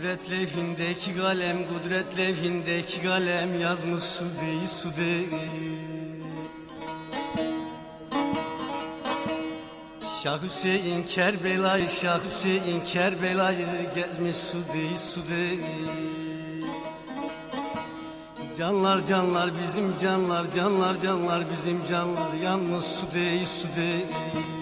Kudret levhindeki kalem, kudret levhindeki kalem yazmış su değil, su değil. Şah Hüseyin Kerbela'yı, Şah Hüseyin Kerbela'yı gezmiş su değil, su değil. Canlar canlar bizim canlar, canlar canlar bizim canlar yanmış su değil, su değil.